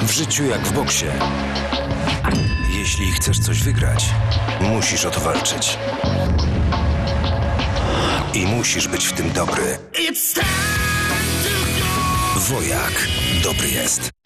W życiu jak w boksie. Jeśli chcesz coś wygrać, musisz o to walczyć. I musisz być w tym dobry. Wojak dobry jest.